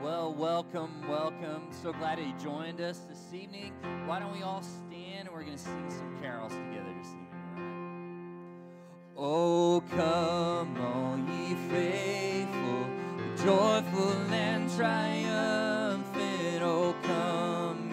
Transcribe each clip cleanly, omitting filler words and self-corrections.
Welcome. So glad that you joined us this evening. Why don't we all stand and we're going to sing some carols together this evening. All right? Oh, come, all ye faithful, joyful and triumphant. Oh, come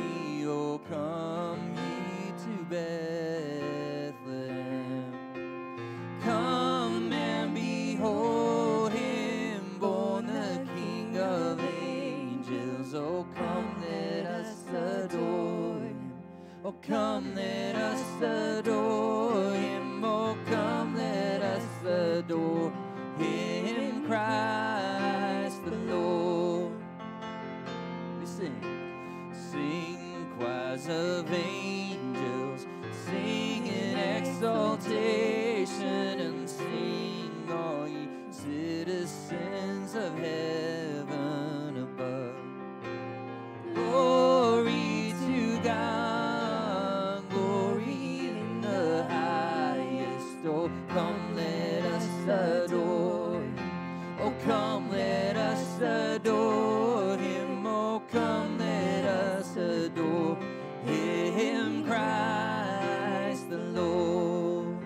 ye to Bethlehem. Come and behold him, born the King of angels. Oh, come, let us adore him. Oh, come, let us adore him. Oh, come, let us adore him, Christ the Lord. We sing choirs of angels, sing in exaltation, and sing all ye citizens of heaven above. Glory to God, glory in the highest. Oh, come, let us adore him. Oh, come, let us adore him. Oh, come, let us adore him, Christ the Lord.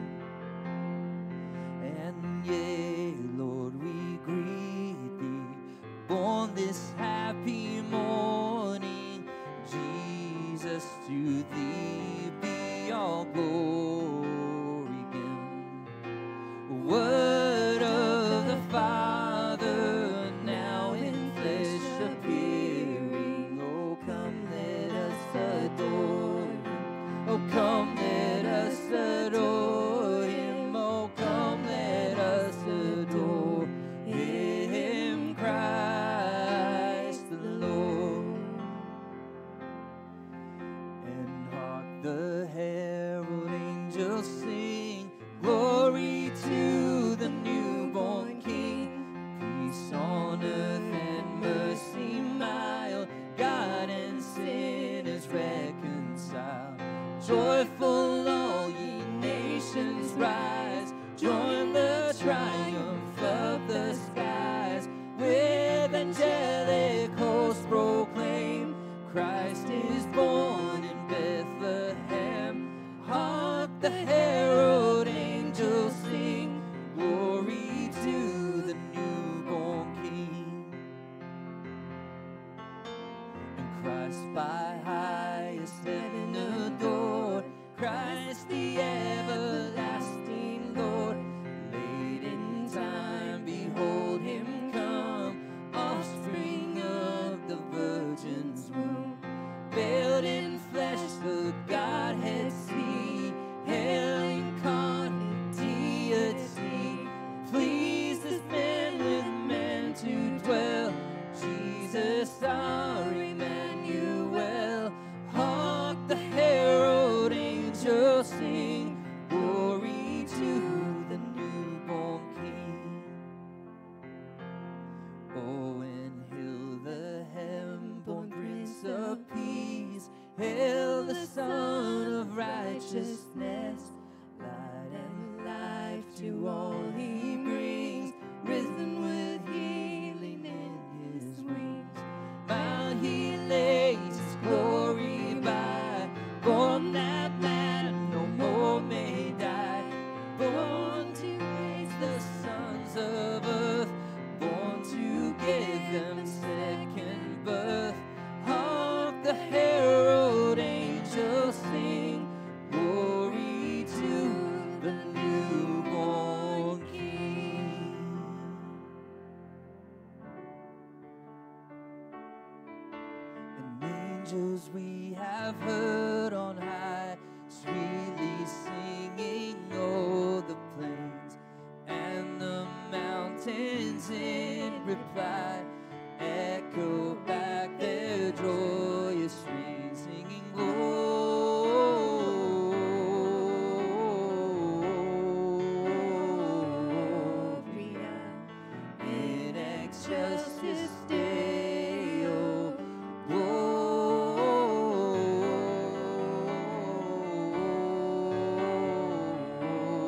And yea, Lord, we greet thee, born this happy morning. Jesus, to thee be all glory given. Word of the Father, now in flesh appearing. Oh, come, let us adore him. Oh, come, let us adore him. Oh, come, let us adore him, Christ the Lord. And hark, the herald angels sing, glory to the newborn King. Peace on earth and mercy mild, God and sinners reconciled. Joyful all ye nations rise, join the triumph of the skies. With angelic hosts proclaim, Christ is born in Bethlehem. Hark, the herald angels sing, glory to the newborn King. And Christ by highest heaven adored, Christ the everlasting Lord. Late in time, behold him come, offspring of the Virgin's womb. Veiled in flesh, the Godhead see, hail incarnate deity. Pleased as men with men to dwell, Jesus our Emmanuel. Hark, the herald angels sing, glory to the newborn King. Oh, and hail the heaven-born Prince of Peace, hail the Son of Righteousness. Light and life to all he brings, risen with healing in his wings. Mount he lays his glory by, born that man no more may die. Born to raise the sons of earth, born to give them second birth. Hark, the herald angels sing, glory to the newborn King. And angels we have heard on high, sweetly singing o'er the plains and the mountains in reply, echo back their joyous strain, singing Gloria in excelsis Deo.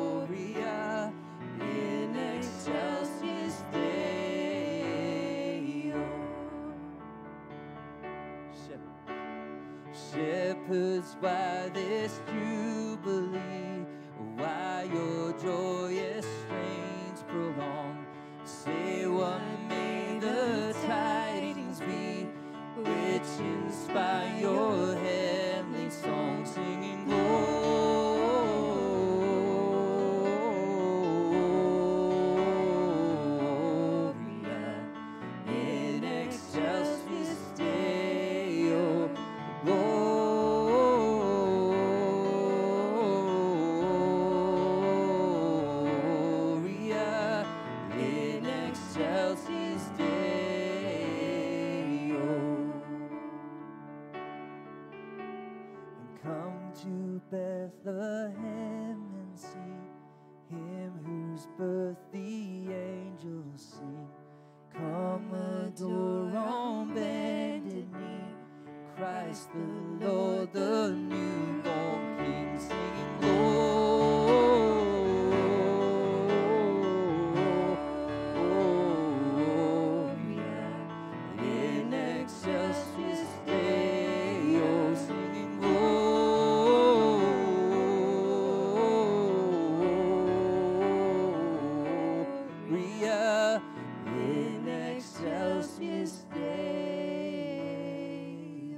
Gloria in excelsis Deo. shepherds, why this jubilee? Why your joyous strains prolong? Say what may the tidings be, which inspire your heavenly song, singing Gloria in excelsis Deo, Gloria in excelsis Deo. And come to Bethlehem and see him whose birth the angels sing. Come adore on bended knee, Christ the Lord, the newborn King, singing Gloria in excelsis Deo, singing Gloria in excelsis Deo.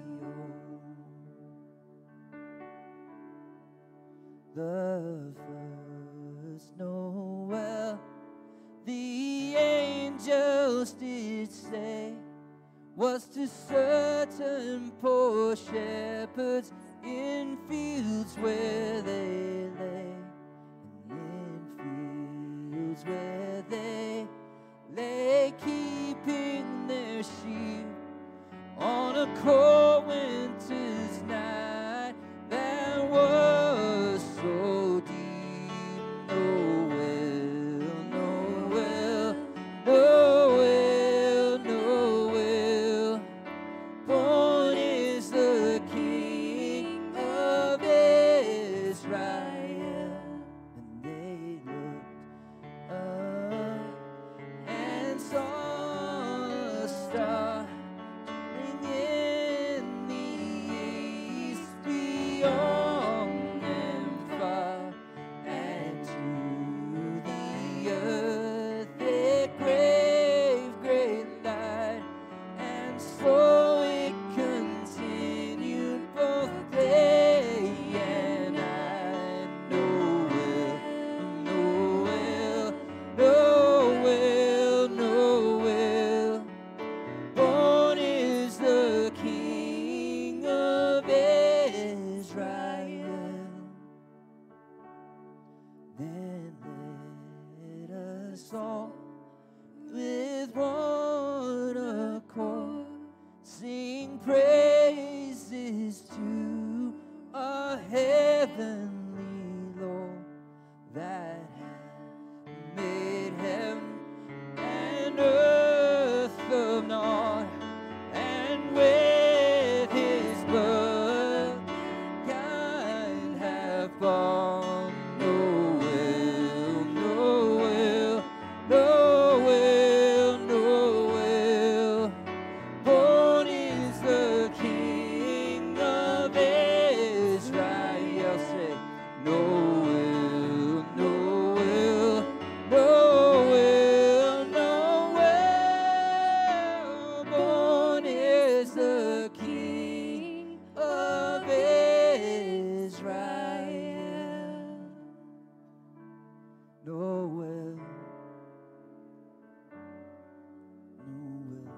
The first Noel, the angels did say, was to certain poor shepherds in fields where they lay, and in fields where they lay, keeping their sheep on a cold winter's night that was so deep. Noel, Noel, Noel, Noel, born is the King of Israel. And they looked up and saw a star in the east beyond them far, and to the earth it gave great light, and so it continued both day and night. Noel, Noel, Noel, Noel, born is the King of Israel. Then let us all with one accord sing praises to our heavenly Lord, that hath made heaven and earth of naught, and with his birth kind have born. Noel, Noel, Noel, Noel, born is the King of Israel. Say, Noel, Noel, Noel, Noel, born is the King of Israel. Noel, Noel.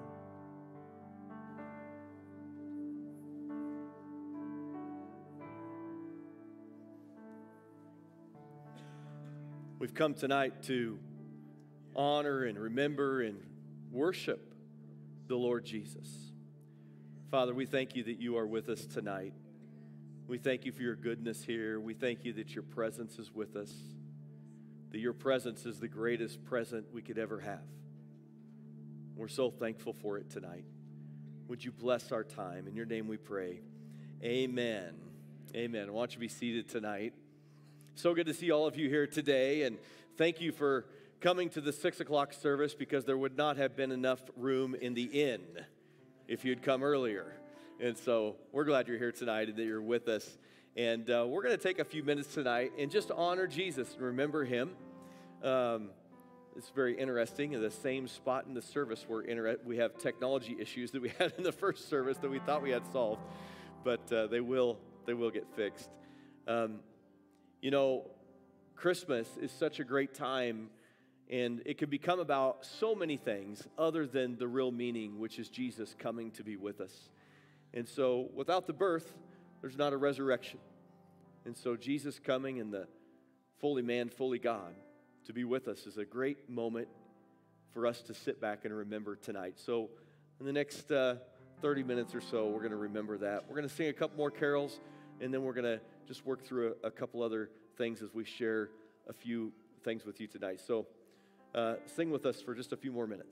We've come tonight to honor and remember and worship the Lord Jesus. Father, we thank you that you are with us tonight. We thank you for your goodness here. We thank you that your presence is with us, that your presence is the greatest present we could ever have. We're so thankful for it tonight. Would you bless our time? In your name we pray. Amen. Amen. I want you to be seated tonight. So good to see all of you here today, and thank you for coming to the 6 o'clock service, because there would not have been enough room in the inn if you'd come earlier. And so we're glad you're here tonight and that you're with us. And we're going to take a few minutes tonight and just honor Jesus and remember him. It's very interesting. In the same spot in the service, we have technology issues that we had in the first service that we thought we had solved, but they will get fixed. You know, Christmas is such a great time, and it can become about so many things other than the real meaning, which is Jesus coming to be with us. And so without the birth, there's not a resurrection. And so Jesus coming and the fully man, fully God to be with us is a great moment for us to sit back and remember tonight. So in the next 30 minutes or so, we're going to remember that. We're going to sing a couple more carols, and then we're going to just work through a couple other things as we share a few things with you tonight. So sing with us for just a few more minutes.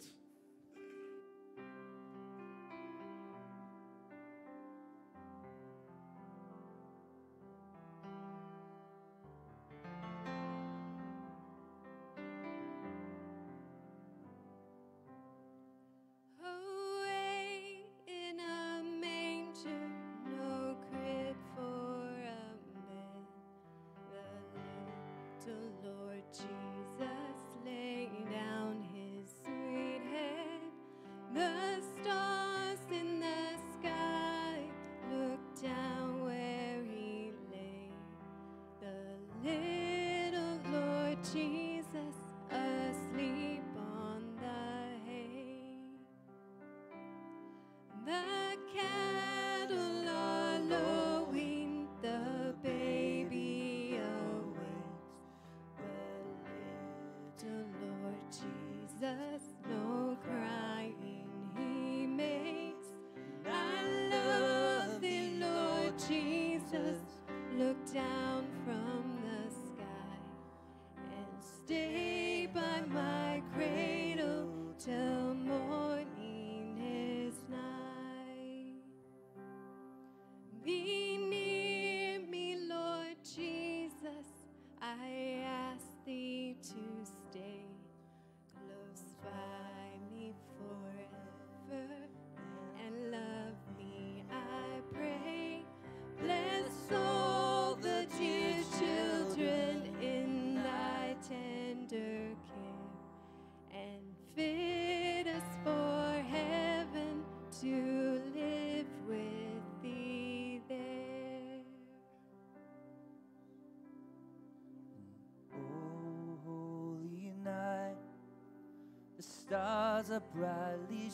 Stars are brightly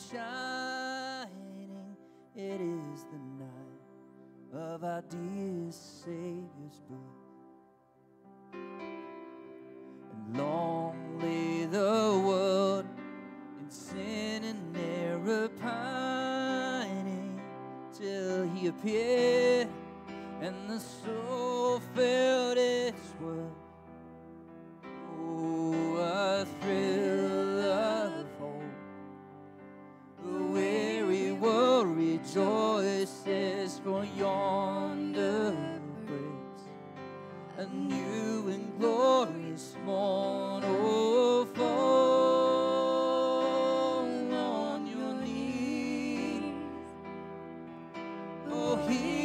shining. It is the night of our dear Savior's birth. And long lay the world in sin and error pining, till he appeared and the soul felt its worth. Oh, a thrill of hope. The weary world rejoices, for yonder breaks a new and glorious morn. Oh, fall on your knees. Oh,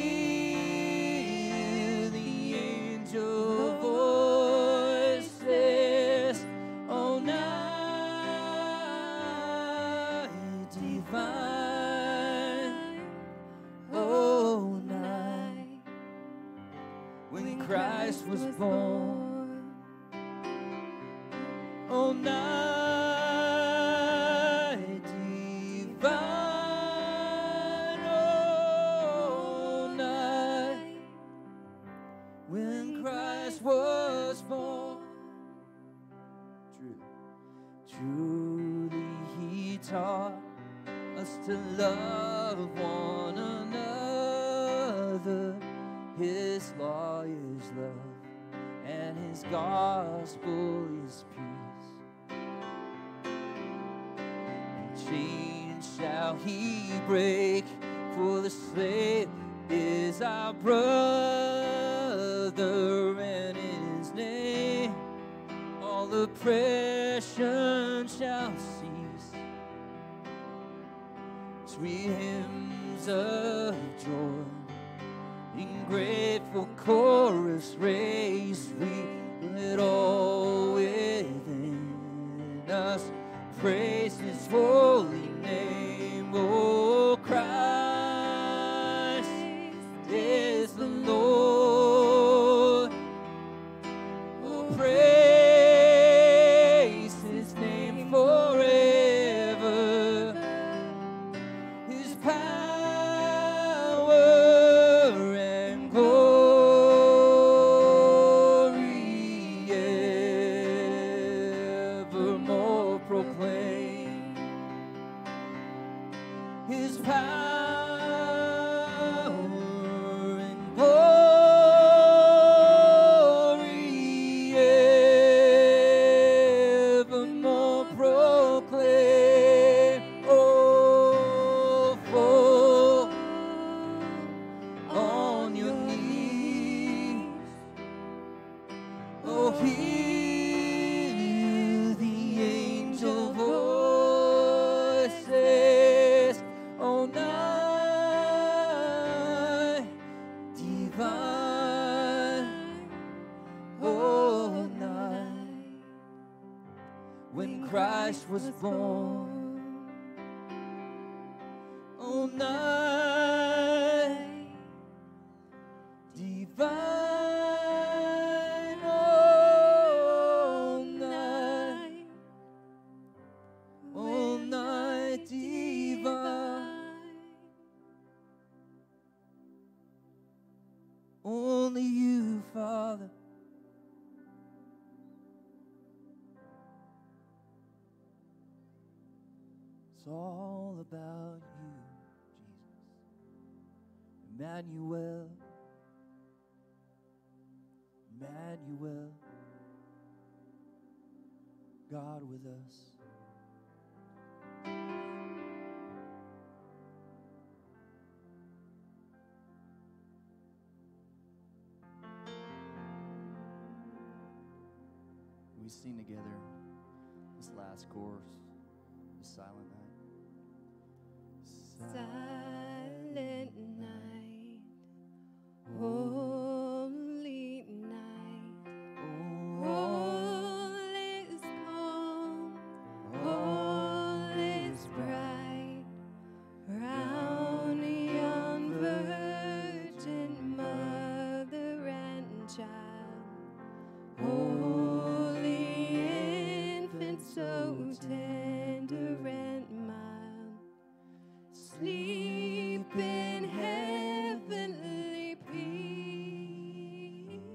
hear the angel voices. Oh, night divine. Oh, night when Christ was born. Oh, night divine. Oh, night when Christ was born. Truly he taught us to love one another. His law is love, and his gospel is peace. And chains shall he break, for the slave is our brother, and his name all oppression shall cease. sweet hymns of joy. In grateful chorus raise we, let all within us praise His holy name. Oh, Christ is the Lord. Oh, praise His name forever. His power and glory evermore proclaim. His power and glory evermore proclaim. Oh, fall on your knees. Oh, hear the angel voices. Oh, night divine. Oh, night when Christ was born. Oh, night divine. Oh, night divine. Only you, Father. It's all about you, Jesus. Emmanuel, Emmanuel, God with us. We sing together this last chorus, the silent night. Silent night, holy night, all is calm, all is bright, round young virgin mother and child, holy infant so tender and mild. Sleep in heavenly peace.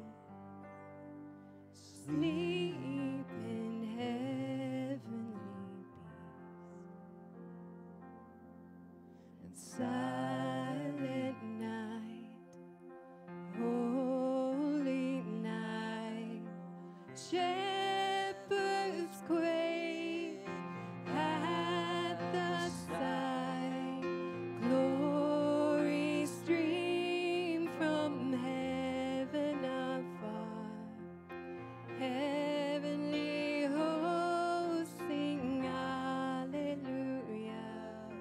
Sleep in heavenly peace. And silent night, holy night, shepherds quake at the sight. Glory stream from heaven afar. Heavenly hosts sing hallelujah.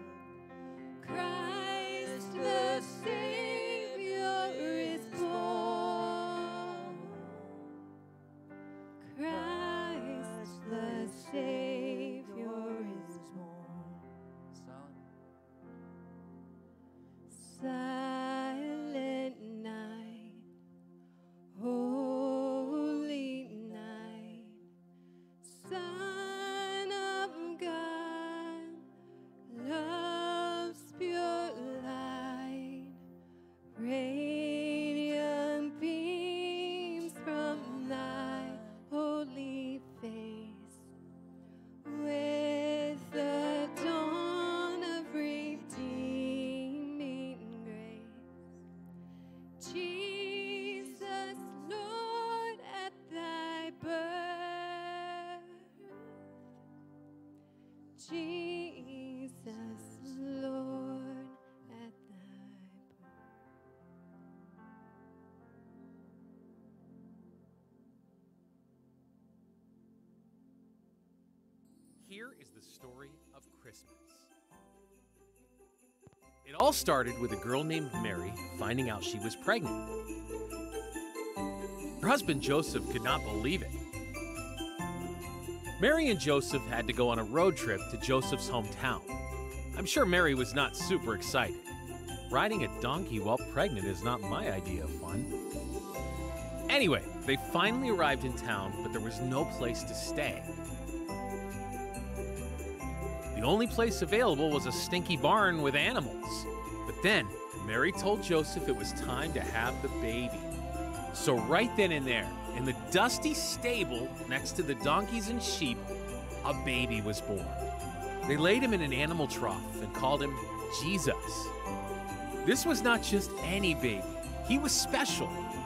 Christ the Savior is born. Christ the Savior is born. Silent night, holy night, Son of God, love's pure light, radiant beams from thy holy face, with the dawn of redeeming grace. Jesus, Lord, at thy birth. Jesus, Lord, at thy birth. Here is the story of Christmas. It all started with a girl named Mary finding out she was pregnant. Her husband Joseph could not believe it. Mary and Joseph had to go on a road trip to Joseph's hometown. I'm sure Mary was not super excited. Riding a donkey while pregnant is not my idea of fun. Anyway, they finally arrived in town, but there was no place to stay. The only place available was a stinky barn with animals. But then, Mary told Joseph it was time to have the baby. So right then and there, in the dusty stable next to the donkeys and sheep, a baby was born. They laid him in an animal trough and called him Jesus. This was not just any baby. He was special.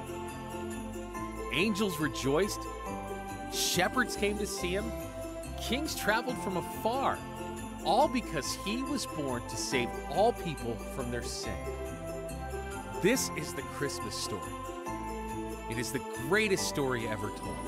Angels rejoiced. Shepherds came to see him. Kings traveled from afar. All because he was born to save all people from their sin. This is the Christmas story. It is the greatest story ever told.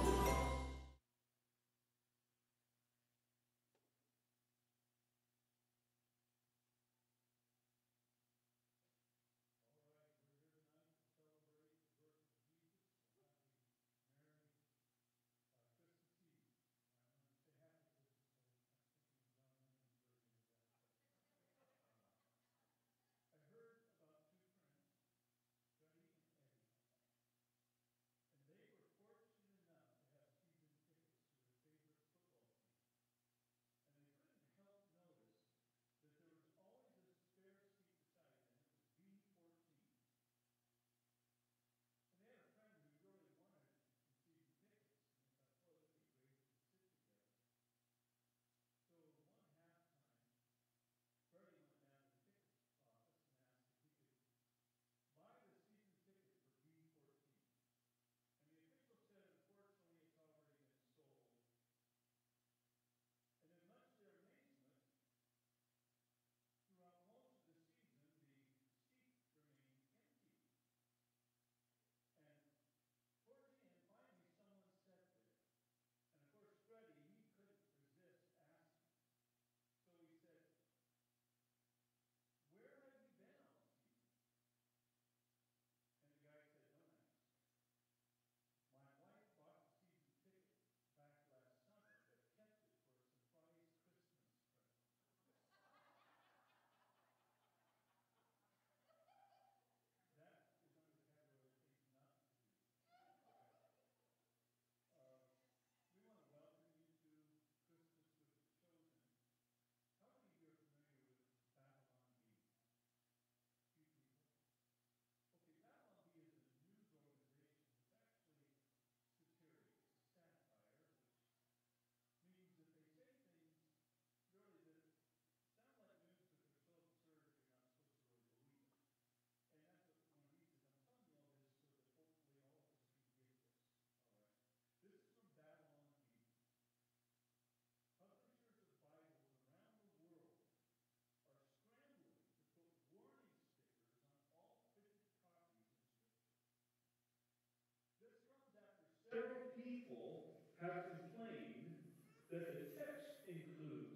Several people have complained that the text includes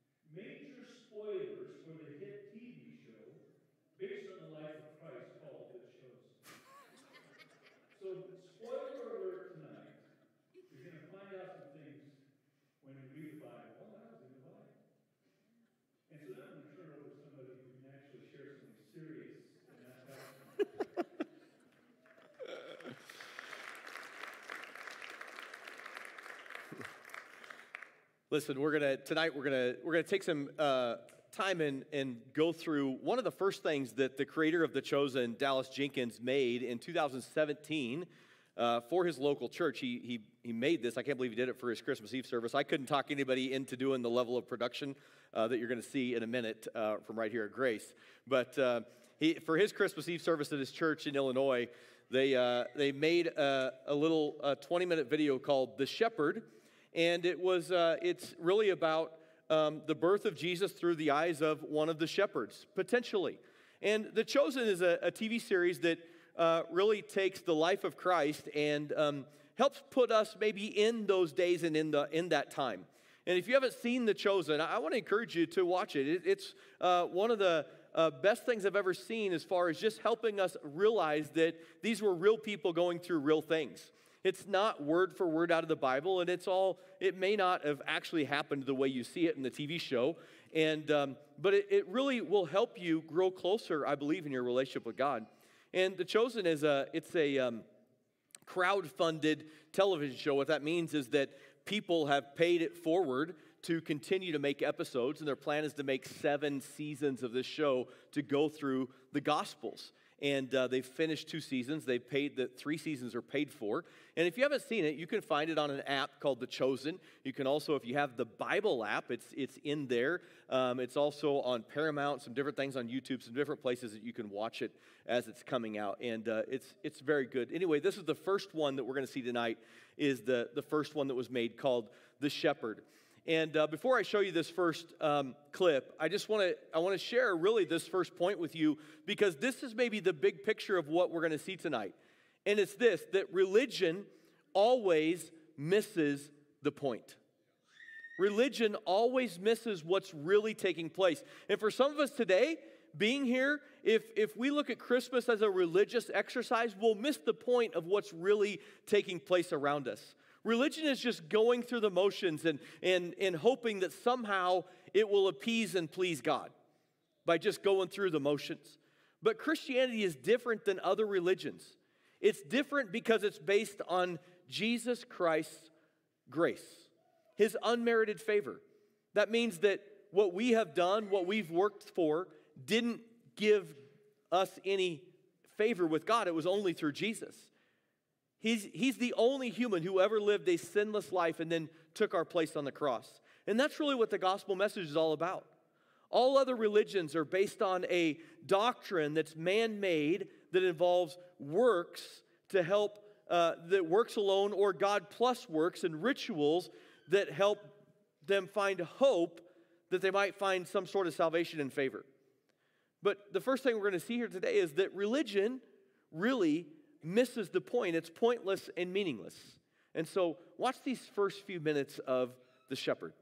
major spoilers for the hit TV show based on the life of Christ called The Chosen. So, spoiler alert tonight. You're going to find out some things when you read the Bible. Oh, that was in the Bible. And so now I'm going to turn it over to somebody who can actually share something serious in that passage. Listen, tonight we're gonna take some time and go through one of the first things that the creator of The Chosen, Dallas Jenkins, made in 2017 for his local church. He made this. I can't believe he did it for his Christmas Eve service. I couldn't talk anybody into doing the level of production that you're going to see in a minute from right here at Grace. But for his Christmas Eve service at his church in Illinois, they made a little 20-minute video called "The Shepherd." And it's really about the birth of Jesus through the eyes of one of the shepherds, potentially. And The Chosen is a TV series that really takes the life of Christ and helps put us maybe in those days and in that time. And if you haven't seen The Chosen, I want to encourage you to watch it. It's one of the best things I've ever seen as far as just helping us realize that these were real people going through real things. It's not word for word out of the Bible, and it may not have actually happened the way you see it in the TV show, but it really will help you grow closer, I believe, in your relationship with God. And The Chosen is a crowd-funded television show. What that means is that people have paid it forward to continue to make episodes, and their plan is to make 7 seasons of this show to go through the Gospels. And they've finished 2 seasons. They've paid the 3 seasons are paid for. And if you haven't seen it, you can find it on an app called The Chosen. You can also, if you have the Bible app, it's in there. It's also on Paramount, some different things on YouTube, some different places that you can watch it as it's coming out. And it's very good. Anyway, this is the first one that we're going to see tonight, is the first one that was made, called The Shepherd. And before I show you this first clip, I want to share really this first point with you, because this is maybe the big picture of what we're going to see tonight. And it's this, that religion always misses the point. Religion always misses what's really taking place. And for some of us today, being here, if we look at Christmas as a religious exercise, we'll miss the point of what's really taking place around us. Religion is just going through the motions and hoping that somehow it will appease and please God by just going through the motions. But Christianity is different than other religions. It's different because it's based on Jesus Christ's grace, His unmerited favor. That means that what we have done, what we've worked for, didn't give us any favor with God. It was only through Jesus. He's the only human who ever lived a sinless life and then took our place on the cross. And that's really what the gospel message is all about. All other religions are based on a doctrine that's man-made, that involves works to help, that works alone, or God plus works, and rituals that help them find hope that they might find some sort of salvation and favor. But the first thing we're going to see here today is that religion really misses the point. It's pointless and meaningless. And so watch these first few minutes of The Shepherd.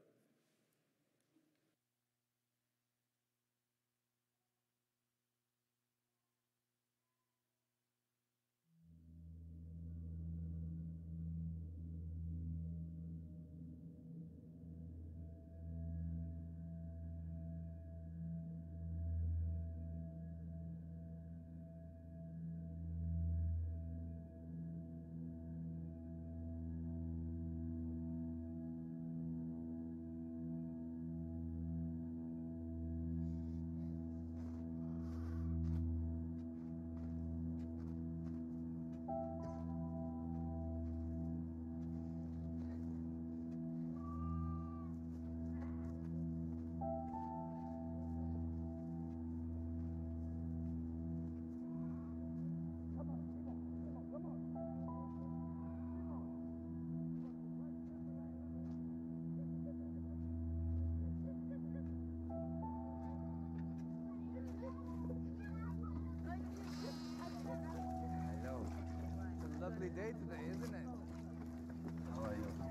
Lovely day today, isn't it? How are you?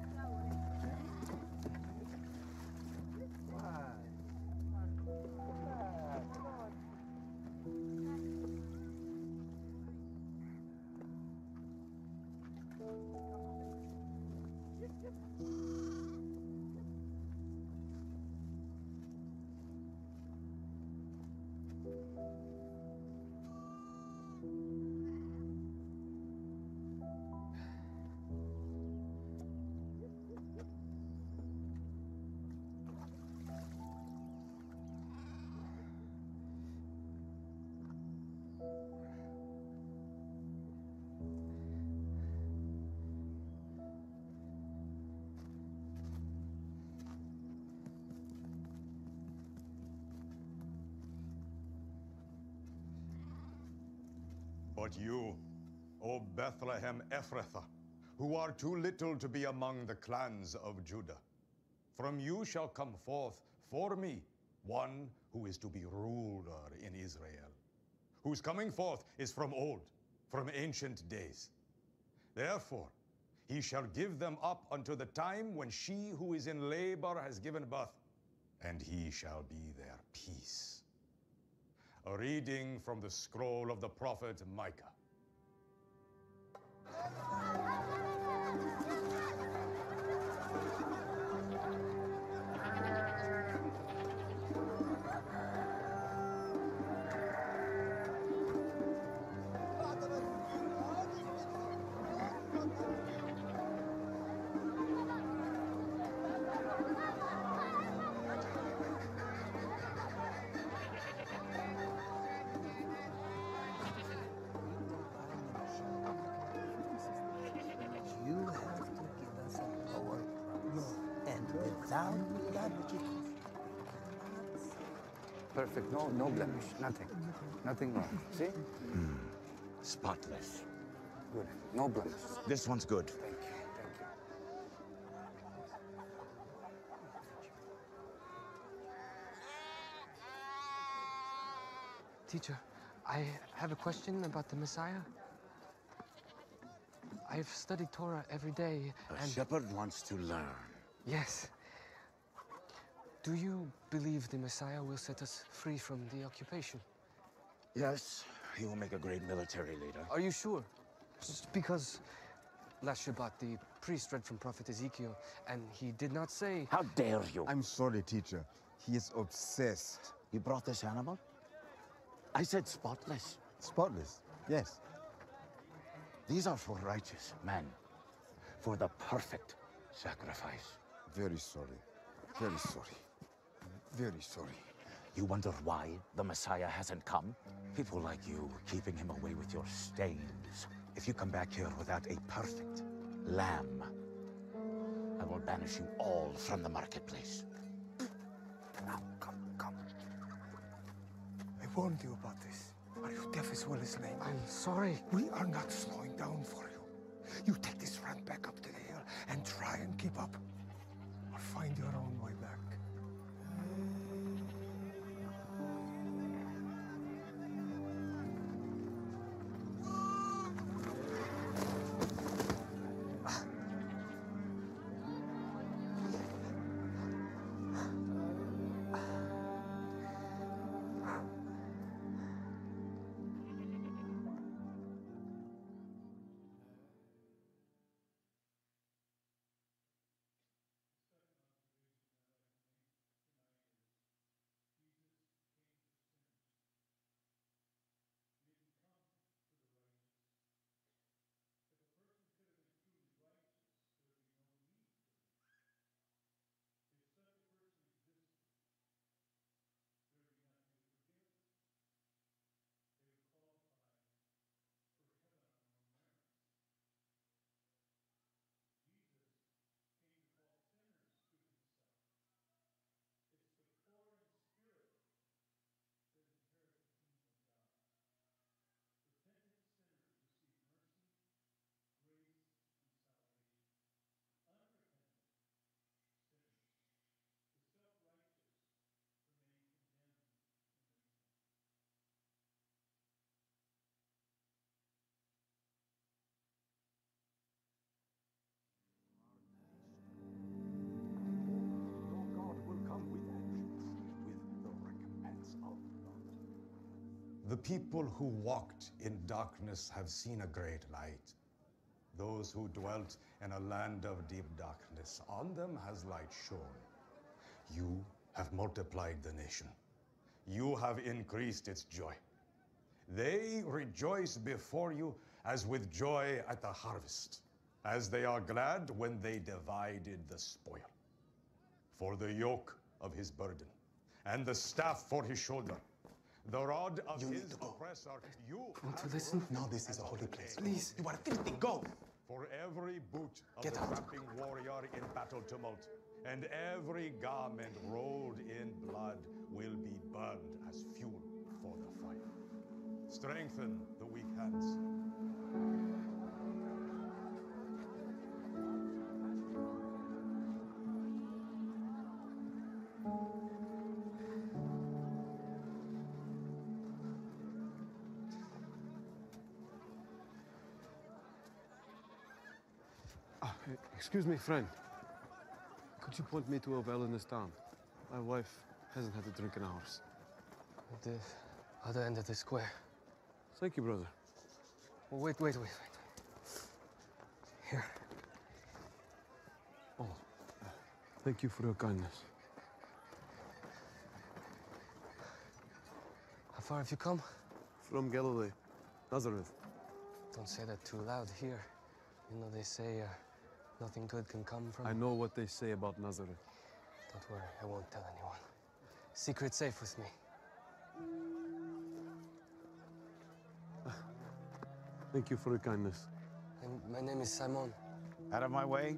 Why? But you, O Bethlehem Ephrathah, who are too little to be among the clans of Judah, from you shall come forth for me one who is to be ruler in Israel, whose coming forth is from old, from ancient days. Therefore, he shall give them up unto the time when she who is in labor has given birth, and he shall be their peace. A reading from the scroll of the prophet Micah. You have to give us a lower price. And without that, Perfect. No blemish. Nothing. Nothing wrong. See? Spotless. Good. No blemish. This one's good. Thank you. Thank you. Teacher, I have a question about the Messiah. I've studied Torah every day, A and... shepherd wants to learn. Yes. Do you believe the Messiah will set us free from the occupation? Yes, he will make a great military leader. Are you sure? Just because last Shabbat the priest read from Prophet Ezekiel, and he did not say... How dare you? I'm sorry, teacher. He is obsessed. You brought this animal? I said spotless. Spotless, yes. These are for righteous men, for the perfect sacrifice. Very sorry. Very sorry. Very sorry. You wonder why the Messiah hasn't come? People like you keeping him away with your stains. If you come back here without a perfect lamb, I will banish you all from the marketplace. Now, come. I warned you about this. Are you deaf as well as lame? I'm sorry. We are not slowing down for you. You take this run back up to the hill and try and keep up. Or find your own way back. The people who walked in darkness have seen a great light. Those who dwelt in a land of deep darkness, on them has light shone. You have multiplied the nation. You have increased its joy. They rejoice before you as with joy at the harvest, as they are glad when they divided the spoil. For the yoke of his burden, and the staff for his shoulder, the rod of his oppressor, you Want to listen? No, this is a holy place. Please. You are filthy. Go. For every boot of Get the out. tramping warrior in battle tumult, and every garment rolled in blood will be burned as fuel for the fire. Strengthen the weak hands. Excuse me, friend. Could you point me to a well in this town? My wife hasn't had a drink in hours. The Other end of the square. Thank you, brother. Oh, wait. Here. Oh, thank you for your kindness. How far have you come? From Galilee, Nazareth. Don't say that too loud here. You know, they say nothing good can come from... I know what they say about Nazareth. Don't worry, I won't tell anyone. Secret safe with me. Thank you for your kindness. My name is Simon. Out of my way.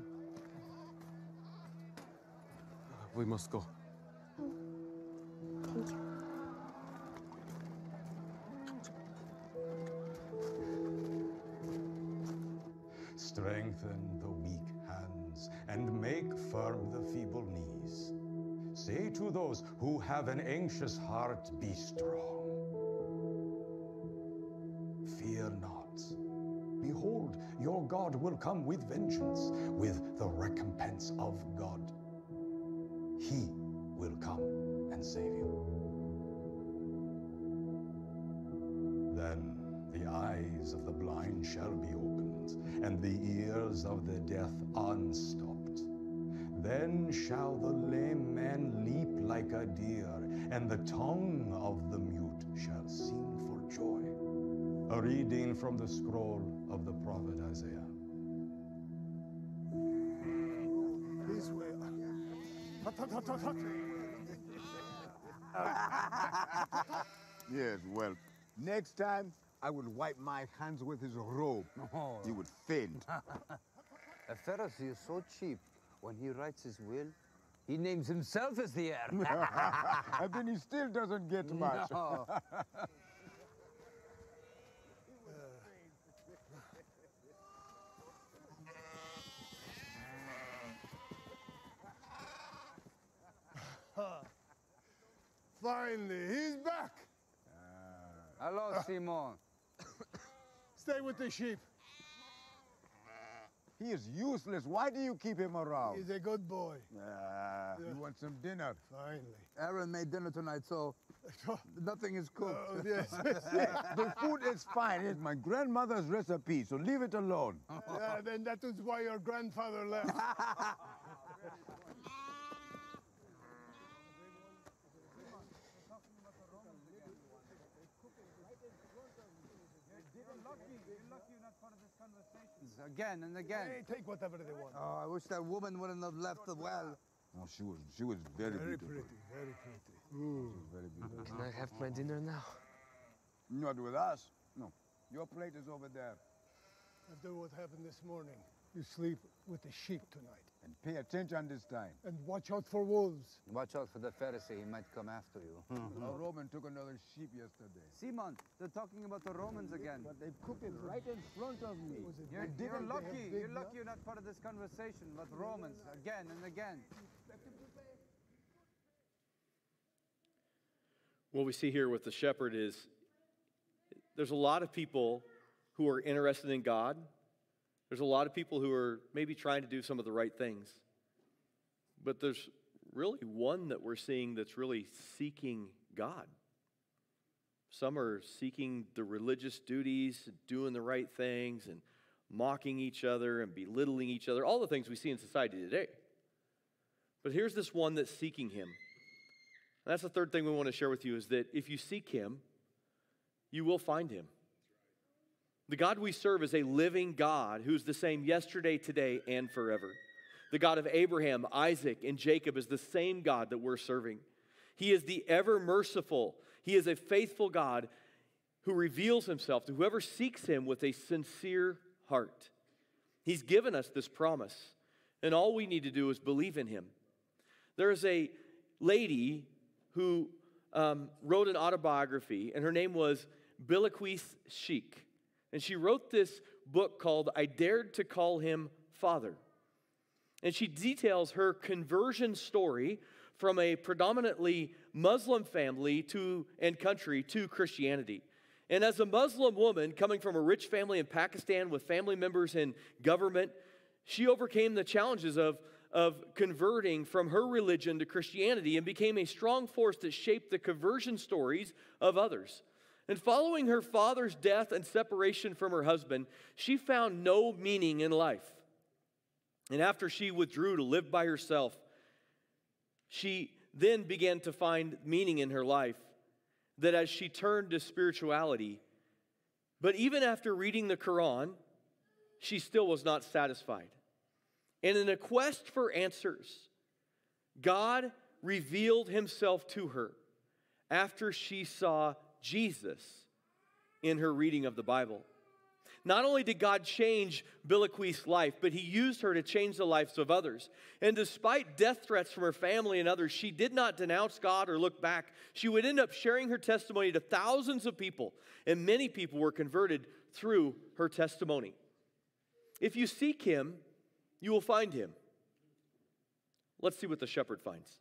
We must go. Thank you. Strengthen the weak hands and make firm the feeble knees. Say to those who have an anxious heart, be strong. Fear not. Behold, your God will come with vengeance, with the recompense of God. He will come and save you. Then the eyes of the blind shall be opened, and the ears of the deaf unstopped. Then shall the lame man leap like a deer, and the tongue of the mute shall sing for joy. A reading from the scroll of the prophet Isaiah. This way. Yes, well, next time I will wipe my hands with his robe. He would faint. A Pharisee is so cheap. When he writes his will, he names himself as the heir. And then he still doesn't get much. No. Finally, he's back. Hello, Simon. Stay with the sheep. He is useless. Why do you keep him around? He's a good boy. You want some dinner? Finally. Aaron made dinner tonight, so nothing is cooked. Oh, yes. The food is fine. It's my grandmother's recipe, so leave it alone. Yeah, then that is why your grandfather left. Again and again. Hey, take whatever they want. Oh, I wish that woman wouldn't have left the well. Oh, she was very beautiful. Pretty, very pretty. She was very beautiful. Can I have my dinner now? Not with us. No. Your plate is over there. After what happened this morning, you sleep with the sheep tonight. And pay attention this time. And watch out for wolves. Watch out for the Pharisee, he might come after you. A Roman took another sheep yesterday. Simon, they're talking about the Romans again. But they cooked it right in front of me. You're lucky. You're lucky you're not part of this conversation, but Romans, again and again. What we see here with the shepherd is there's a lot of people who are interested in God. There's a lot of people who are maybe trying to do some of the right things. But there's really one that we're seeing that's really seeking God. Some are seeking the religious duties, doing the right things, and mocking each other and belittling each other, all the things we see in society today. But here's this one that's seeking him. And that's the third thing we want to share with you, is that if you seek him, you will find him. The God we serve is a living God who's the same yesterday, today, and forever. The God of Abraham, Isaac, and Jacob is the same God that we're serving. He is the ever merciful. He is a faithful God who reveals himself to whoever seeks him with a sincere heart. He's given us this promise, and all we need to do is believe in him. There is a lady who wrote an autobiography, and her name was Bilquis Sheikh. And she wrote this book called I Dared to Call Him Father. And she details her conversion story from a predominantly Muslim family and country to Christianity. And as a Muslim woman coming from a rich family in Pakistan with family members in government, she overcame the challenges of converting from her religion to Christianity and became a strong force that shaped the conversion stories of others. And following her father's death and separation from her husband, she found no meaning in life. And after she withdrew to live by herself, she then began to find meaning in her life, that as she turned to spirituality, but even after reading the Quran, she still was not satisfied. And in a quest for answers, God revealed himself to her after she saw Jesus in her reading of the Bible. Not only did God change Biliquis's life, but he used her to change the lives of others. And despite death threats from her family and others, she did not denounce God or look back. She would end up sharing her testimony to thousands of people, and many people were converted through her testimony. If you seek him, you will find him. Let's see what the shepherd finds.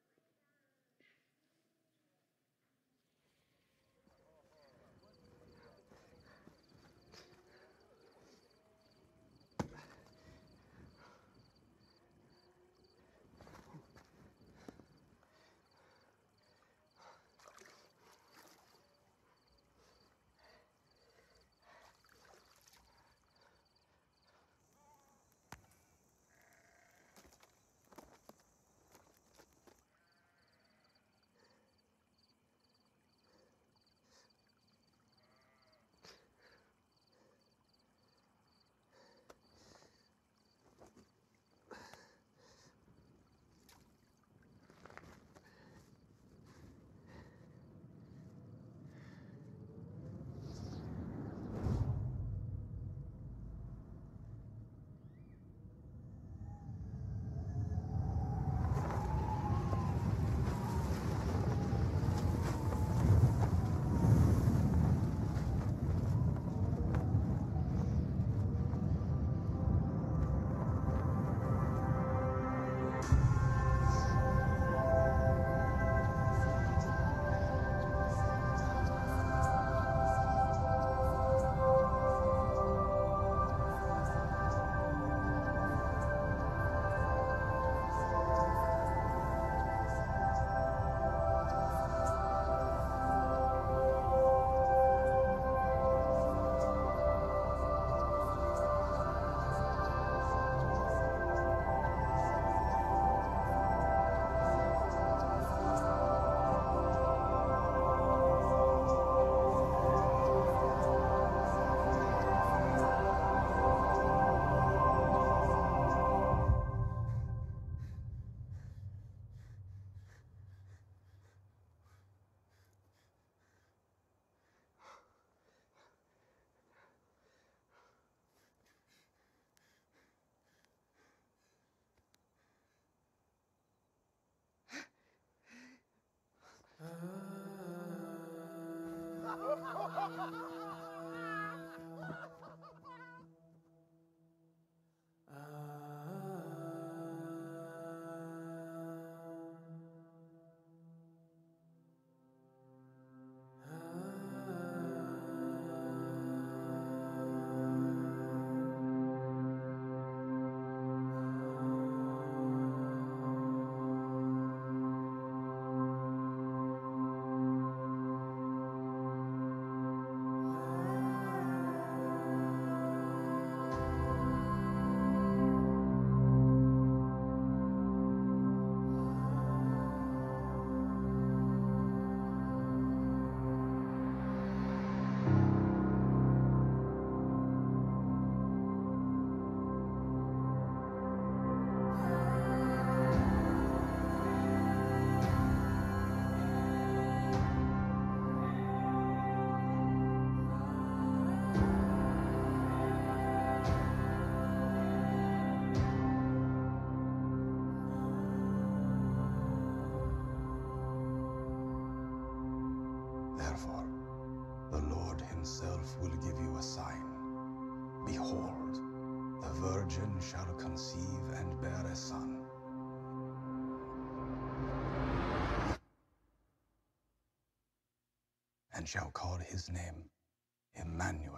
Therefore, the Lord himself will give you a sign. Behold, the virgin shall conceive and bear a son, and shall call his name Emmanuel.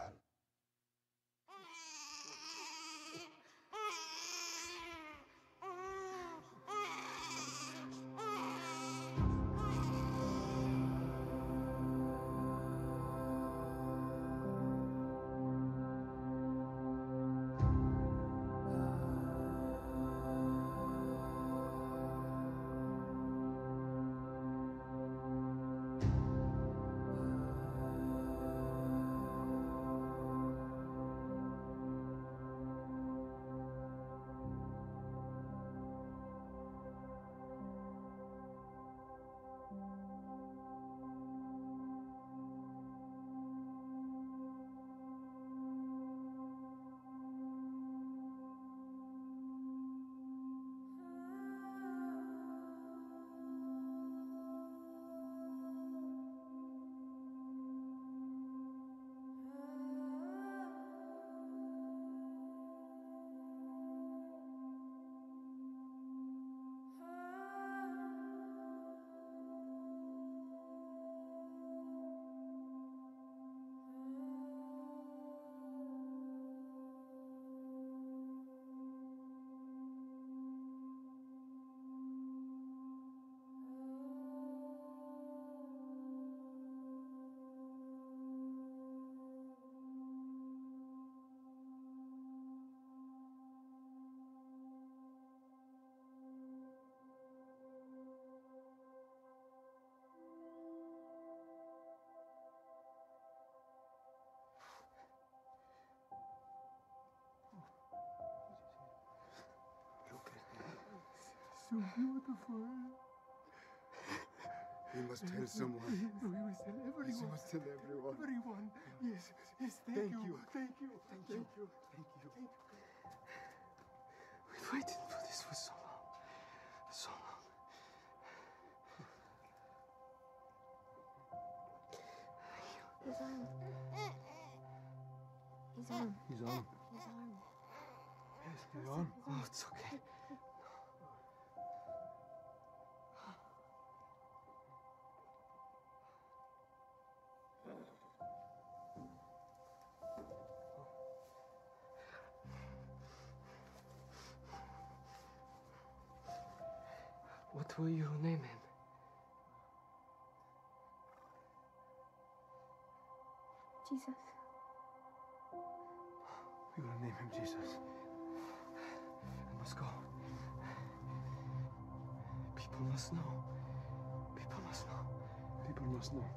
so beautiful. We must tell someone. We must tell everyone. Yes, we must tell everyone. Everyone. Yes, yes, thank you. Thank you. Thank you. Thank you. We've waited for this for so long. So long. His arm. His arm. His arm. His arm. Yes, his arm. Oh, it's okay. What will you name him? Jesus. We will name him Jesus. I must go. People must know. People must know. People must know.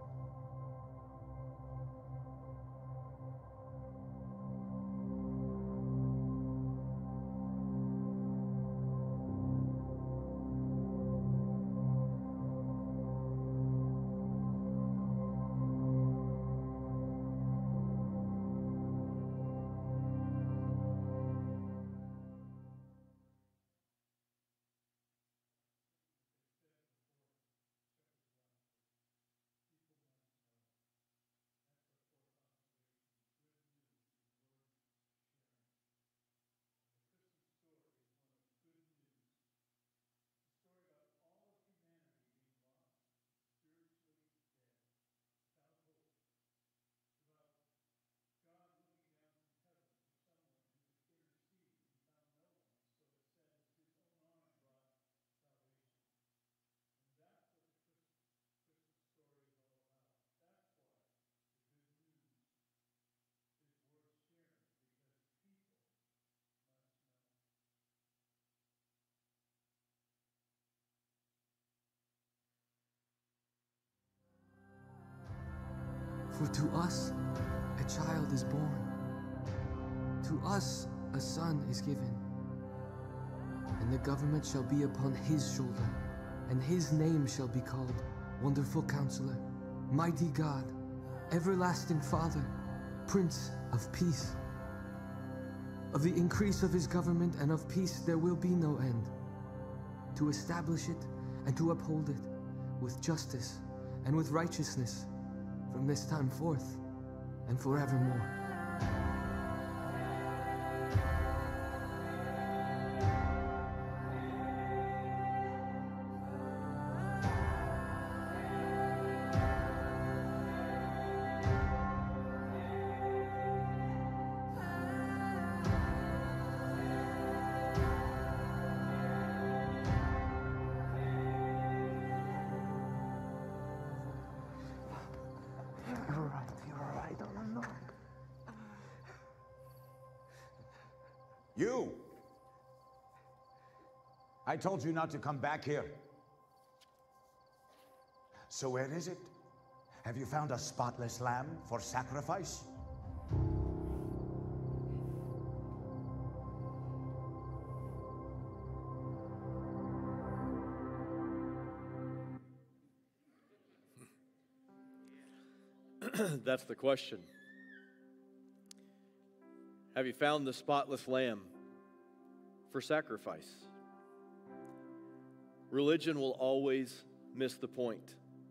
For to us a child is born, to us a son is given, and the government shall be upon his shoulder, and his name shall be called Wonderful Counselor, Mighty God, Everlasting Father, Prince of Peace. Of the increase of his government and of peace there will be no end, to establish it and to uphold it with justice and with righteousness from this time forth and forevermore. You! I told you not to come back here. So where is it? Have you found a spotless lamb for sacrifice? That's the question. Have you found the spotless lamb for sacrifice? Religion will always miss the point.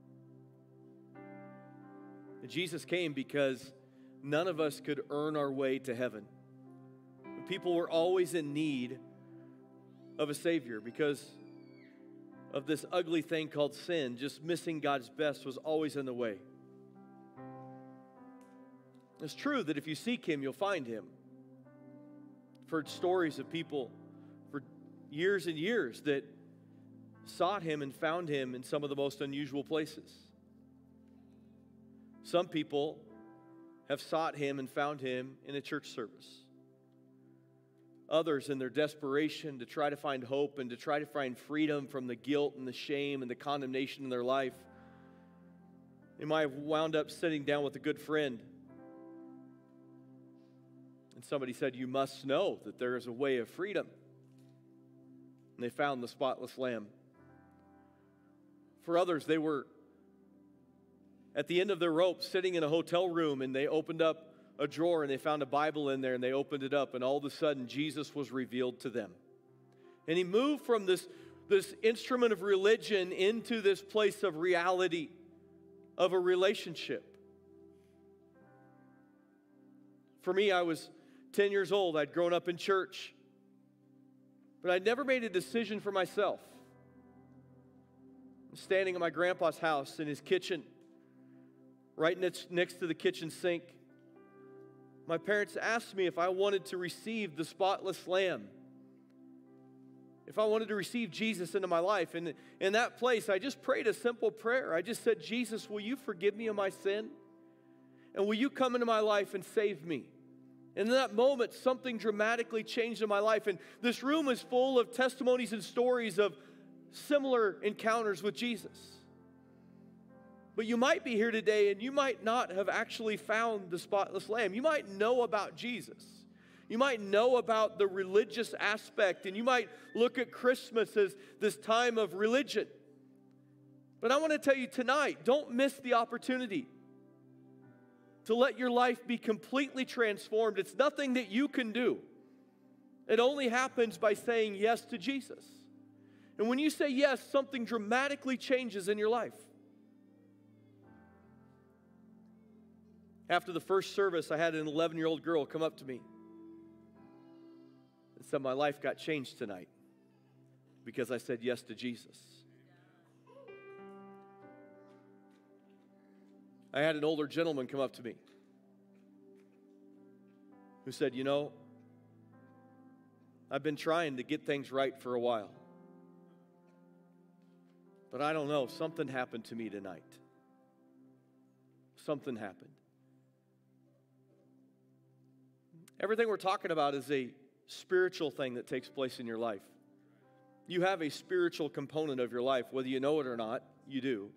Jesus came because none of us could earn our way to heaven. People were always in need of a Savior because of this ugly thing called sin. Just missing God's best was always in the way. It's true that if you seek Him, you'll find Him. I've heard stories of people for years and years that sought Him and found Him in some of the most unusual places. Some people have sought Him and found Him in a church service. Others, in their desperation to try to find hope and to try to find freedom from the guilt and the shame and the condemnation in their life, they might have wound up sitting down with a good friend. And somebody said, "You must know that there is a way of freedom." and they found the spotless lamb. For others, they were at the end of their rope sitting in a hotel room, and they opened up a drawer and they found a Bible in there, and they opened it up, and all of a sudden Jesus was revealed to them. And he moved from this instrument of religion into this place of reality, of a relationship. For me, I was 10 years old. I'd grown up in church, but I'd never made a decision for myself. I'm standing in my grandpa's house in his kitchen, right next to the kitchen sink. My parents asked me if I wanted to receive the spotless lamb, if I wanted to receive Jesus into my life. And in that place, I just prayed a simple prayer. I just said, Jesus, will you forgive me of my sin? And will you come into my life and save me? And in that moment, something dramatically changed in my life. And this room is full of testimonies and stories of similar encounters with Jesus. But you might be here today and you might not have actually found the spotless lamb. You might know about Jesus. You might know about the religious aspect, and you might look at Christmas as this time of religion. But I want to tell you tonight, don't miss the opportunity to let your life be completely transformed. It's nothing that you can do. It only happens by saying yes to Jesus. And when you say yes, something dramatically changes in your life. After the first service, I had an 11-year-old girl come up to me and said, my life got changed tonight because I said yes to Jesus. I had an older gentleman come up to me who said, you know, I've been trying to get things right for a while, but I don't know, something happened to me tonight. Something happened. Everything we're talking about is a spiritual thing that takes place in your life. You have a spiritual component of your life, whether you know it or not, you do.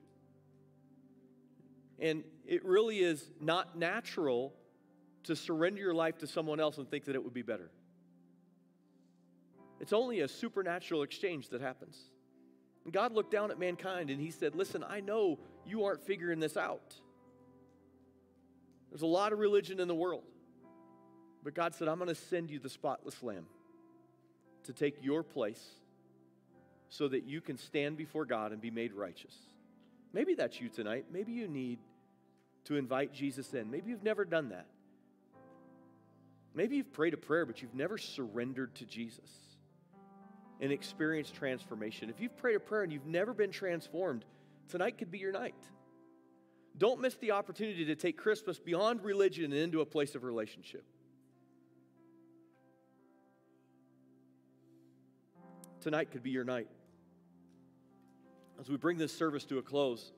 And it really is not natural to surrender your life to someone else and think that it would be better. It's only a supernatural exchange that happens. And God looked down at mankind and he said, listen, I know you aren't figuring this out. There's a lot of religion in the world. But God said, I'm going to send you the spotless lamb to take your place so that you can stand before God and be made righteous. Maybe that's you tonight. Maybe you need to invite Jesus in. Maybe you've never done that. Maybe you've prayed a prayer, but you've never surrendered to Jesus and experienced transformation. If you've prayed a prayer and you've never been transformed, tonight could be your night. Don't miss the opportunity to take Christmas beyond religion and into a place of relationship. Tonight could be your night. As we bring this service to a close,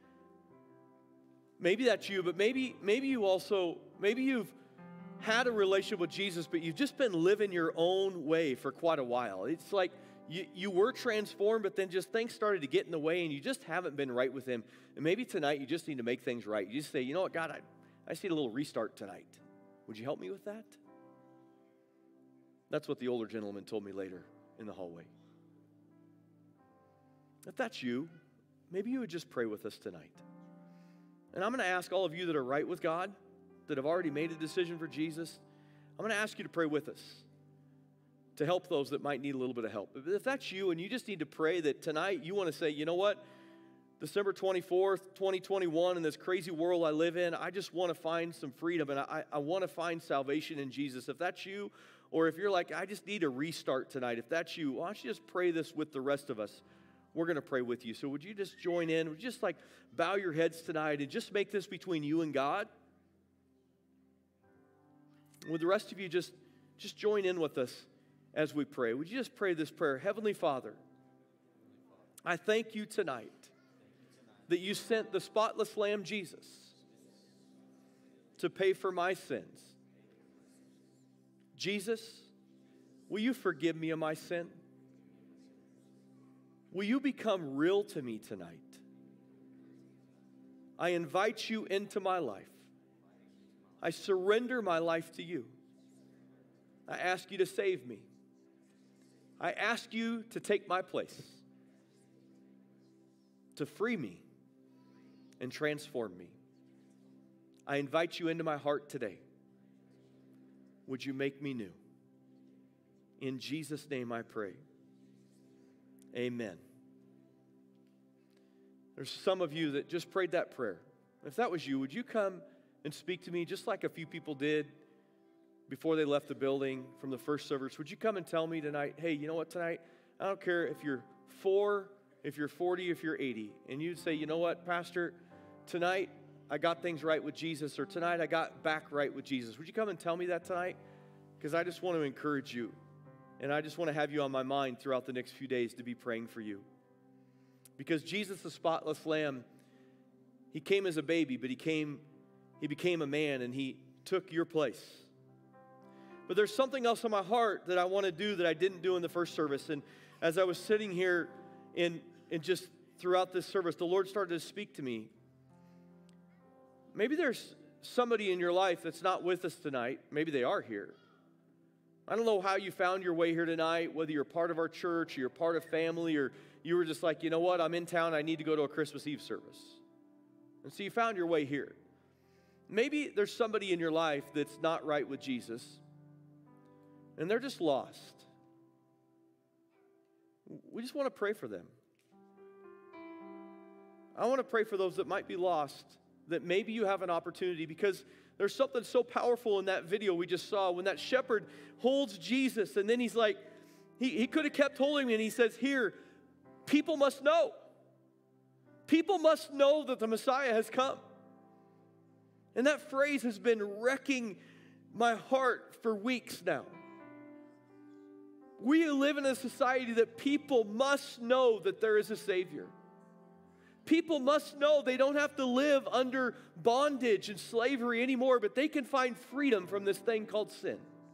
maybe that's you, but maybe you've had a relationship with Jesus, but you've just been living your own way for quite a while. It's like you were transformed, but then just things started to get in the way, and you just haven't been right with Him. And maybe tonight you just need to make things right. You just say, you know what, God, I just need a little restart tonight. Would you help me with that? That's what the older gentleman told me later in the hallway. If that's you, maybe you would just pray with us tonight. And I'm going to ask all of you that are right with God, that have already made a decision for Jesus, I'm going to ask you to pray with us to help those that might need a little bit of help. If that's you and you just need to pray that tonight you want to say, you know what, December 24th, 2021, in this crazy world I live in, I just want to find some freedom and I want to find salvation in Jesus. If that's you, or if you're like, I just need a restart tonight, if that's you, why don't you just pray this with the rest of us? We're going to pray with you. So would you just join in? Would you just bow your heads tonight and just make this between you and God? Would the rest of you just join in with us as we pray? Would you just pray this prayer? Heavenly Father, I thank you tonight that you sent the spotless Lamb Jesus to pay for my sins. Jesus, will you forgive me of my sin? Will you become real to me tonight? I invite you into my life. I surrender my life to you. I ask you to save me. I ask you to take my place, to free me and transform me. I invite you into my heart today. Would you make me new? In Jesus' name I pray. Amen. There's some of you that just prayed that prayer. If that was you, would you come and speak to me just like a few people did before they left the building from the first service? Would you come and tell me tonight, hey, you know what, tonight, I don't care if you're 4, if you're 40, if you're 80, and you'd say, you know what, Pastor, tonight I got things right with Jesus, or tonight I got back right with Jesus. Would you come and tell me that tonight? Because I just want to encourage you, and I just want to have you on my mind throughout the next few days to be praying for you. Because Jesus, the spotless Lamb, He came as a baby, but He became a man, and He took your place. But there's something else on my heart that I want to do that I didn't do in the first service. And as I was sitting here in just throughout this service, the Lord started to speak to me. Maybe there's somebody in your life that's not with us tonight. Maybe they are here. I don't know how you found your way here tonight, whether you're part of our church, or you're part of family, or you were just like, you know what, I'm in town, I need to go to a Christmas Eve service. And so you found your way here. Maybe there's somebody in your life that's not right with Jesus, and they're just lost. We just want to pray for them. I want to pray for those that might be lost, that maybe you have an opportunity, because there's something so powerful in that video we just saw when that shepherd holds Jesus, and then he's like, he could have kept holding me, and he says, here, people must know. People must know that the Messiah has come. And that phrase has been wrecking my heart for weeks now. We live in a society that people must know that there is a Savior. People must know they don't have to live under bondage and slavery anymore, but they can find freedom from this thing called sin.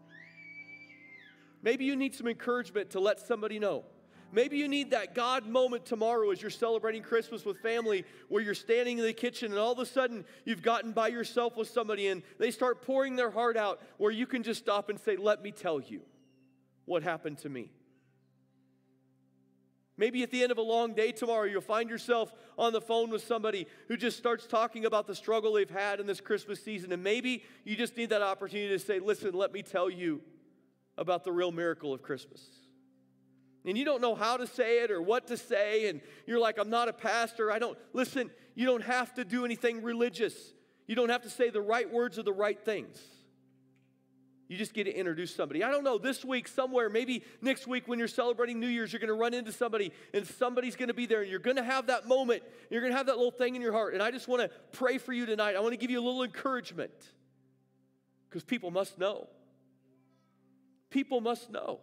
Maybe you need some encouragement to let somebody know. Maybe you need that God moment tomorrow as you're celebrating Christmas with family, where you're standing in the kitchen and all of a sudden you've gotten by yourself with somebody and they start pouring their heart out, where you can just stop and say, let me tell you what happened to me. Maybe at the end of a long day tomorrow, you'll find yourself on the phone with somebody who just starts talking about the struggle they've had in this Christmas season. And maybe you just need that opportunity to say, listen, let me tell you about the real miracle of Christmas. And you don't know how to say it or what to say, and you're like, I'm not a pastor. Listen, you don't have to do anything religious. You don't have to say the right words or the right things. You just get to introduce somebody. I don't know, this week somewhere, maybe next week when you're celebrating New Year's, you're going to run into somebody, and somebody's going to be there, and you're going to have that moment. You're going to have that little thing in your heart. And I just want to pray for you tonight. I want to give you a little encouragement, because people must know. People must know.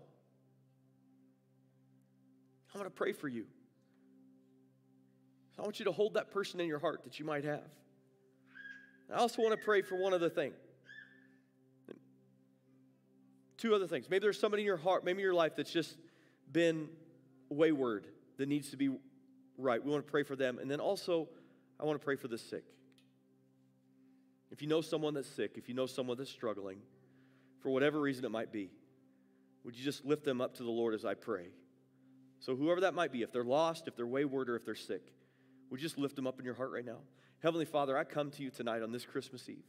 I want to pray for you. I want you to hold that person in your heart that you might have. I also want to pray for one other thing. 2 other things. Maybe there's somebody in your heart, maybe in your life that's just been wayward, that needs to be right. We want to pray for them. And then also, I want to pray for the sick. If you know someone that's sick, if you know someone that's struggling, for whatever reason it might be, would you just lift them up to the Lord as I pray? So whoever that might be, if they're lost, if they're wayward, or if they're sick, would you just lift them up in your heart right now? Heavenly Father, I come to you tonight on this Christmas Eve.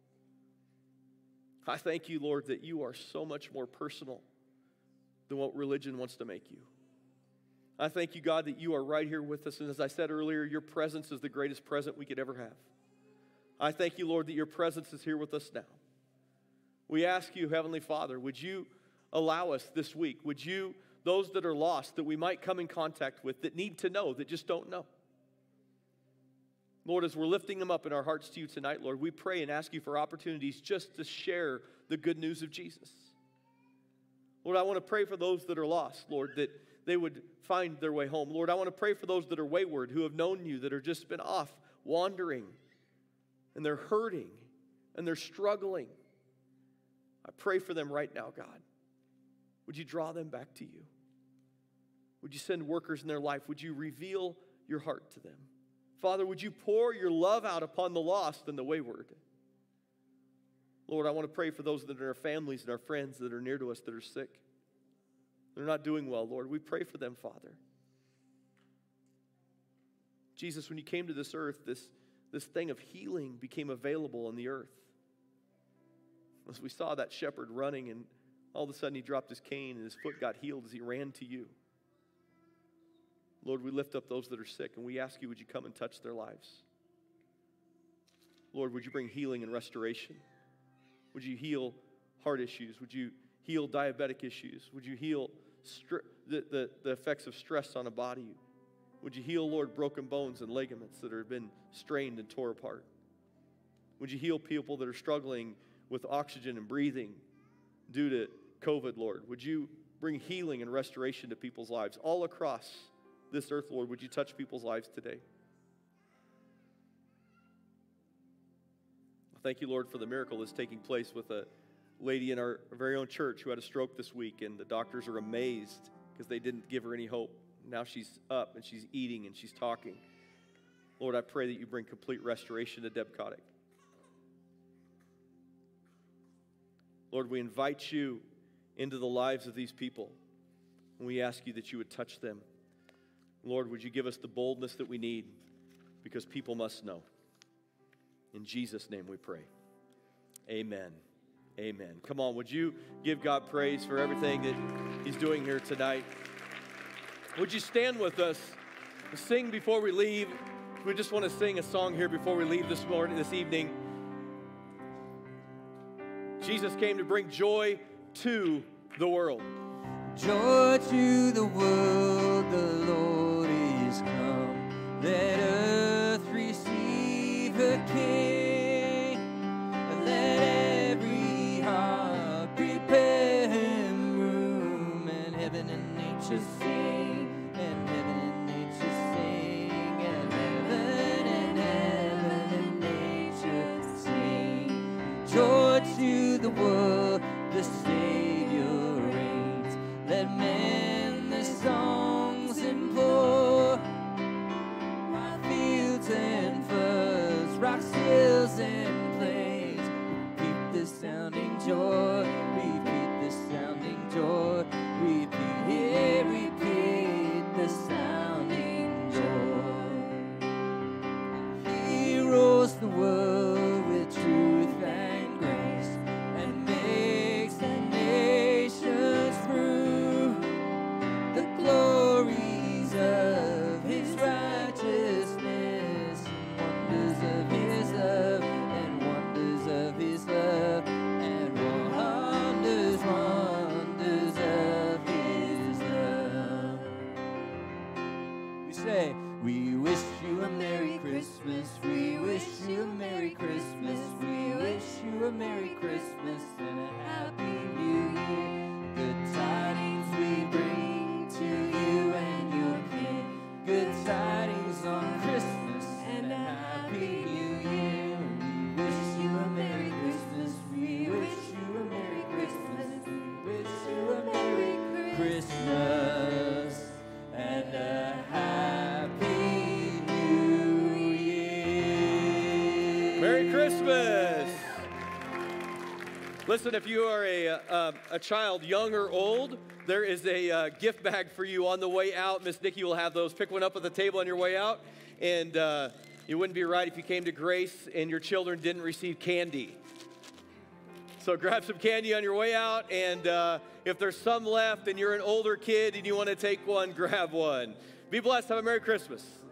I thank you, Lord, that you are so much more personal than what religion wants to make you. I thank you, God, that you are right here with us. And as I said earlier, your presence is the greatest present we could ever have. I thank you, Lord, that your presence is here with us now. We ask you, Heavenly Father, would you allow us this week, would you, those that are lost, that we might come in contact with, that need to know, that just don't know. Lord, as we're lifting them up in our hearts to you tonight, Lord, we pray and ask you for opportunities just to share the good news of Jesus. Lord, I want to pray for those that are lost, Lord, that they would find their way home. Lord, I want to pray for those that are wayward, who have known you, that are just been off, wandering, and they're hurting, and they're struggling. I pray for them right now, God. Would you draw them back to you? Would you send workers in their life? Would you reveal your heart to them? Father, would you pour your love out upon the lost and the wayward? Lord, I want to pray for those that are our families and our friends that are near to us that are sick. They're not doing well, Lord. We pray for them, Father. Jesus, when you came to this earth, this thing of healing became available on the earth. As we saw that shepherd running, and all of a sudden he dropped his cane and his foot got healed as he ran to you. Lord, we lift up those that are sick, and we ask you, would you come and touch their lives? Lord, would you bring healing and restoration? Would you heal heart issues? Would you heal diabetic issues? Would you heal the effects of stress on a body? Would you heal, Lord, broken bones and ligaments that have been strained and tore apart? Would you heal people that are struggling with oxygen and breathing due to COVID, Lord? Would you bring healing and restoration to people's lives all across this earth, Lord? Would you touch people's lives today? Thank you, Lord, for the miracle that's taking place with a lady in our very own church who had a stroke this week, and the doctors are amazed because they didn't give her any hope. Now she's up and she's eating and she's talking. Lord, I pray that you bring complete restoration to Deb Kotick. Lord, we invite you into the lives of these people, and we ask you that you would touch them. Lord, would you give us the boldness that we need, because people must know. In Jesus' name we pray. Amen. Amen. Come on, would you give God praise for everything that he's doing here tonight? Would you stand with us, sing before we leave? We just want to sing a song here before we leave this evening. Jesus came to bring joy to the world. Joy to the world, the Lord is come. Let earth receive her King. Let every heart prepare him room, and heaven and nature sing. And heaven and nature sing. And heaven and nature sing. Joy to the world, the Savior reigns. Let men the songs implore. Fields and firs, rocks, hills and plains. Repeat the sounding joy. Repeat the sounding joy. Repeat the sounding joy. He rules the world with truth and grace, and makes the nations through the glories of his righteousness, and wonders of his love, and wonders of his love, and wonders of his love. We say, we wish you a Merry Christmas, we wish you a Merry Christmas, we wish you a Merry Christmas and a Happy New Year. Good tidings we bring to you and your King. Good tidings on Christmas and a Happy New Year. We wish you a Merry Christmas, we wish you a Merry Christmas, we wish you a Merry Christmas and a Happy New Year. Merry Christmas. Listen, if you are a child, young or old, there is a gift bag for you on the way out. Miss Nikki will have those. Pick one up at the table on your way out. And it wouldn't be right if you came to Grace and your children didn't receive candy. So grab some candy on your way out. And if there's some left and you're an older kid and you want to take one, grab one. Be blessed. Have a Merry Christmas.